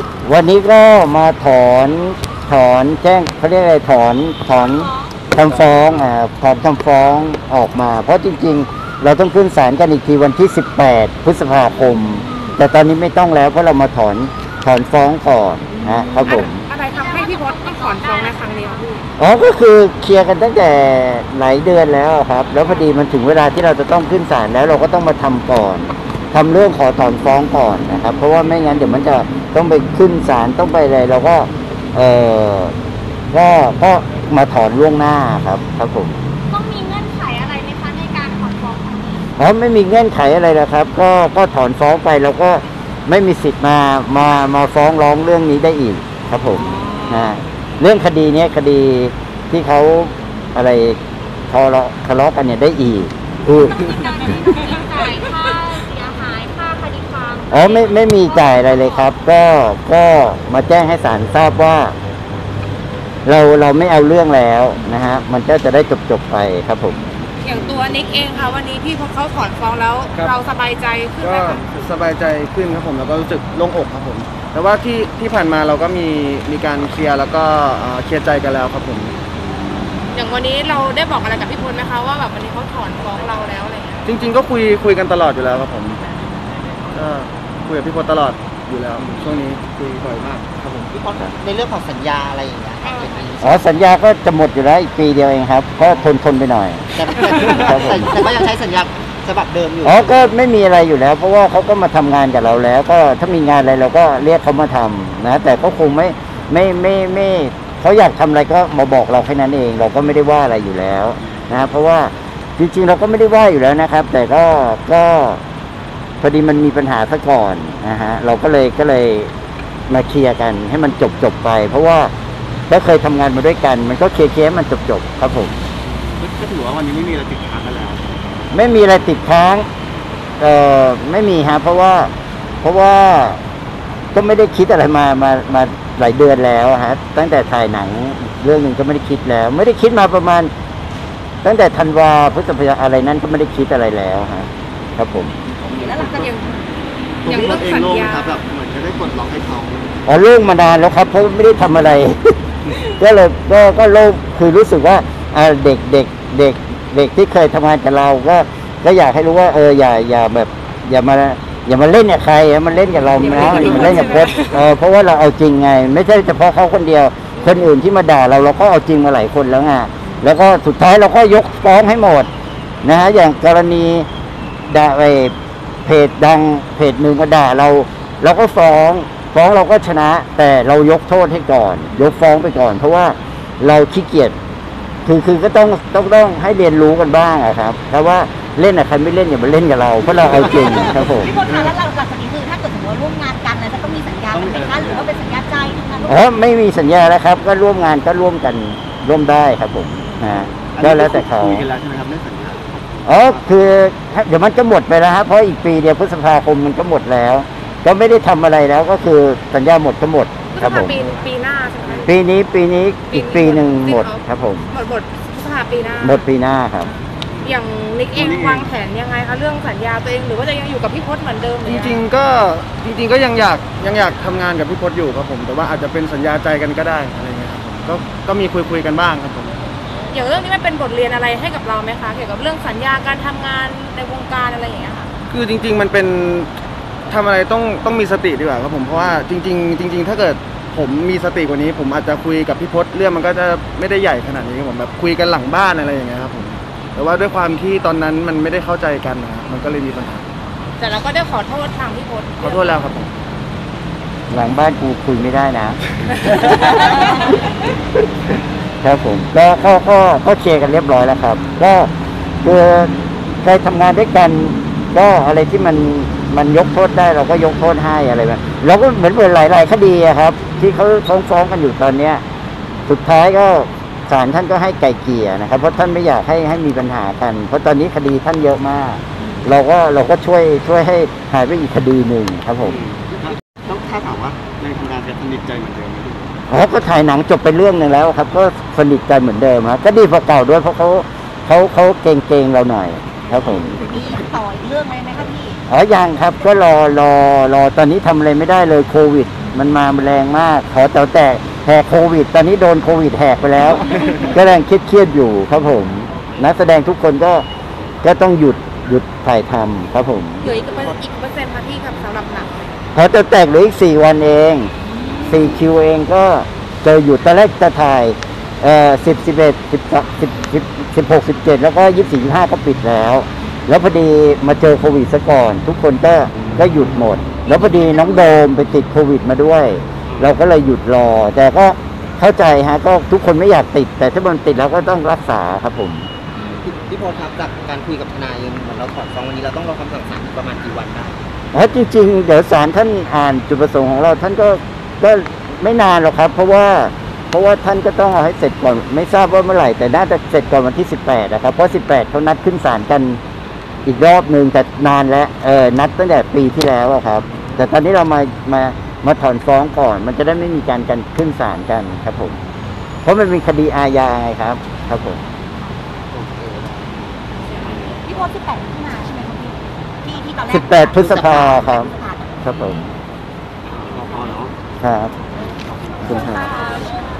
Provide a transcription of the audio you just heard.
วันนี้ก็มาถอนแจ้งเขาเรียกอะไรถอนคำฟ้องถอนคำฟ้องออกมาเพราะจริงๆเราต้องขึ้นศาลกันอีกทีวันที่18 พฤษภาคมแต่ตอนนี้ไม่ต้องแล้วเพราะเรามาถอนฟ้องก่อนนะครับผมอะไรทำให้พี่พศต้องถอนฟ้องในครั้งนี้ครับพี่ก็คือเคลียร์กันตั้งแต่หลายเดือนแล้วครับแล้วพอดีมันถึงเวลาที่เราจะต้องขึ้นศาลแล้วเราก็ต้องมาทำก่อนทำเรื่องขอถอนฟ้องก่อนนะครับเพราะว่าไม่งั้นเดี๋ยวมันจะต้องไปขึ้นศาลต้องไปอะไรเราก็ก็มาถอนล่วงหน้าครับผมต้องมีเงื่อนไขอะไรไหมคะในการถอนฟ้องครั้งนี้ไม่มีเงื่อนไขอะไรนะครับก็ถอนฟ้องไปแล้วก็ไม่มีสิทธิ์มาฟ้องร้องเรื่องนี้ได้อีกครับผมเรื่องคดีนี้คดีที่เขาอะไรทะเลาะกันเนี่ยได้อีกคือจ่ายค่าเสียหายค่าคดีความไม่มีจ่ายอะไรเลยครับก็มาแจ้งให้ศาลทราบว่าเราไม่เอาเรื่องแล้วนะฮะมันก็จะได้จบไปครับผมอย่างตัวนิกเองค่ะวันนี้พี่พอเขาถอนฟ้องแล้วเราสบายใจขึ้นไหมคะสบายใจขึ้นครับผมแล้วก็รู้สึกโล่งอกครับผมแต่ว่าที่ผ่านมาเราก็มีการเคลียร์แล้วก็เคลียร์ใจกันแล้วครับผมอย่างวันนี้เราได้บอกอะไรกับพี่พลไหมคะว่าแบบวันนี้เขาถอนฟ้องเราแล้วอะไรเงี้ยจริงๆก็คุยกันตลอดอยู่แล้วครับผมก็คุยกับพี่พลตลอดอยู่แล้วช่วงนี้คุยบ่อยมากครับผมพี่พลในเรื่องของสัญญาอะไรอย่างเงี้ยสัญญาก็จะหมดอยู่แล้วอีกปีเดียวเองครับก็ทนไปหน่อยแต่ก็ยังใช้สัญญาฉบับเดิมอยู่ก็ไม่มีอะไรอยู่แล้วเพราะว่าเขาก็มาทำงานกับเราแล้วก็ถ้ามีงานอะไรเราก็เรียกเขามาทำนะแต่เขาคงไม่เขาอยากทำอะไรก็มาบอกเราแค่นั้นเองเราก็ไม่ได้ว่าอะไรอยู่แล้วนะเพราะว่าจริงๆเราก็ไม่ได้ว่าอยู่แล้วนะครับแต่ก็พอดีมันมีปัญหาซะก่อนนะฮะเราก็เลยมาเคลียร์กันให้มันจบไปเพราะว่าถ้าเคยทำงานมาด้วยกันมันก็เคลียร์มันจบครับผมก็ถือว่าวันนี้ไม่มีอะไรติดค้างกันแล้วไม่มีอะไรติดค้างไม่มีฮะเพราะว่าก็ไม่ได้คิดอะไรมาหลายเดือนแล้วฮะตั้งแต่ถ่ายหนังเรื่องนึงก็ไม่ได้คิดแล้วไม่ได้คิดมาประมาณตั้งแต่ธันวาพฤษภาอะไรนั้นก็ไม่ได้คิดอะไรแล้วฮะครับผมแล้วหลังจากอย่างเรื่องสัญญาครับแบบเหมือนจะได้ปลดล็อกให้เขาเรื่องมานานแล้วครับเพราะไม่ได้ทำอะไรก็เลยก็โล่งคือรู้สึกว่าเด็กที่เคยทำงานกับเราก็อยากให้รู้ว่าอย่าแบบอย่ามาเล่นกับใครมันเล่นกับเรานะมันเล่นกับพจน์เพราะว่าเราเอาจริงไงไม่ใช่เฉพาะเขาคนเดียวคนอื่นที่มาด่าเราก็เอาจริงมาหลายคนแล้วไงแล้วก็สุดท้ายเราก็ยกฟ้องให้หมดนะฮะอย่างกรณีด่าเพจดังเพจหนึ่งมาด่าเราก็ฟ้องเราก็ชนะแต่เรายกโทษให้ก่อนยกฟ้องไปก่อนเพราะว่าเราขี้เกียจคือก็ต้องให้เรียนรู้กันบ้างครับเพราะว่าเล่นใครไม่เล่นอย่ามาเล่นกับเราเพราะเราเอาจริงครับผมพี่พลคะแล้วหลังจากนี้คือถ้าเกิดสมมติว่าร่วมงานกันจะต้องมีสัญญาเป็นค่าหรือว่าเป็นสัญญาใจไม่มีสัญญาแล้วครับก็ร่วมงานก็ร่วมกันร่วมได้ครับผมก็แล้วแต่เขาคุยกันแล้วใช่ไหมครับเรื่องสัญญาคือเดี๋ยวมันก็หมดไปแล้วครับเพราะอีกปีเดียวพฤษภาคมมันก็หมดแล้วก็ไม่ได้ทำอะไรแล้วก็คือสัญญาหมดทั้งหมดครับผมปีหน้าใช่ไหมปีนี้อีกปีหนึ่งหมดครับผมหมดพฤษภาปีหน้าหมดปีหน้าครับอย่างนิกเองวางแผนยังไงคะเรื่องสัญญาตัวเองหรือว่าจะยังอยู่กับพี่พศเหมือนเดิมจริงๆก็ยังอยากทำงานกับพี่พศอยู่ครับผมแต่ว่าอาจจะเป็นสัญญาใจกันก็ได้อะไรเงี้ยครับก็มีคุยกันบ้างครับผมอย่างเรื่องนี้มันเป็นบทเรียนอะไรให้กับเราไหมคะเกี่ยวกับเรื่องสัญญาการทำงานในวงการอะไรอย่างเงี้ยค่ะคือจริงๆมันเป็นทำอะไรต้องมีสติดีกว่าครับผมเพราะว่าจริงถ้าเกิดผมมีสติกว่านี้ผมอาจจะคุยกับพี่พศเรื่องมันก็จะไม่ได้ใหญ่ขนาดนี้ผมแบบคุยกันหลังบ้านอะไรอย่างเงี้ยครับผมแต่ว่าด้วยความที่ตอนนั้นมันไม่ได้เข้าใจกันนะมันก็เลยมีปัญหาแต่เราก็ได้ขอโทษทางพี่พศขอโทษแล้วครับผมหลังบ้านกูคุยไม่ได้นะครับผมก็เคลียร์กันเรียบร้อยแล้วครับก็คือเคยทำงานด้วยกันก็อะไรที่มันยกโทษได้เราก็ยกโทษให้อะไรแบบเราก็เหมือนหลายคดีครับที่เขาฟ้องกันอยู่ตอนเนี้ยสุดท้ายก็ศาลท่านก็ให้ไกลเกลี่ยนะครับเพราะท่านไม่อยากให้มีปัญหากันเพราะตอนนี้คดีท่านเยอะมากเราก็ช่วยให้หายไปอีกคดีหนึ่งครับผมต้องถ้าถามว่าในทำงานจะสนิทใจเหมือนเดิมไหมก็ถ่ายหนังจบไปเรื่องนึงแล้วครับก็สนิทใจเหมือนเดิมครับก็ดีกว่าเก่าด้วยเพราะเขาเก่งเราหน่อยครับผมมีต่ออีกเรื่องไหมครับพี่ยังครับก็รอตอนนี้ทำอะไรไม่ได้เลยโควิดมันมาแรงมากขอแต่แหกโควิด ตอนนี้โดนโควิดแหกไปแล้ว ก็แรงเครียดๆอยู่ครับผม นักแสดงทุกคนก็ต้องหยุดถ่ายทำครับผมเหลืออีกเปอร์เซ็นต์ค่ะพี่กับสำหรับหนังขอแตกเหลืออีก4 วันเอง4 คิวเองก็เจอหยุดตอนแรกจะถ่าย10 11 12 16 17แล้วก็24 25ก็ปิดแล้ว แล้วพอดีมาเจอโควิดซะก่อน ทุกคนก็หยุดหมด แล้วพอดีน้องโดมไปติดโควิดมาด้วย เราก็เลยหยุดรอ แต่ก็เข้าใจฮะก็ทุกคนไม่อยากติด แต่ถ้ามันติดเราก็ต้องรักษาครับผมพี่โพสครับจากการคุยกับทนายเหมือนเราถอดฟ้องวันนี้เราต้องรอคำสั่งศาลประมาณกี่วันได้จริงๆเดี๋ยวศาลท่านอ่านจุดประสงค์ของเราท่านก็ไม่นานหรอกครับ เพราะว่าท่านก็ต้องเอาให้เสร็จก่อนไม่ทราบว่าเมื่อไหร่แต่น่าจะเสร็จก่อนวันที่18นะครับเพราะ18เขานัดขึ้นศาลกันอีกรอบนึงแต่นานแล้วนัดตั้งแต่ปีที่แล้วอะครับ แต่ตอนนี้เรามาถอนฟ้องก่อน มันจะได้ไม่มีการขึ้นศาลกันครับผม เพราะมันเป็นคดีอาญาไงครับครับผมพี่โพส18 มิถุนายนใช่ไหมคะพี่ที่ตอนแรก 18 พฤษภาครับ ครับผมพอเนาะครับขอบคุณครับค่ะ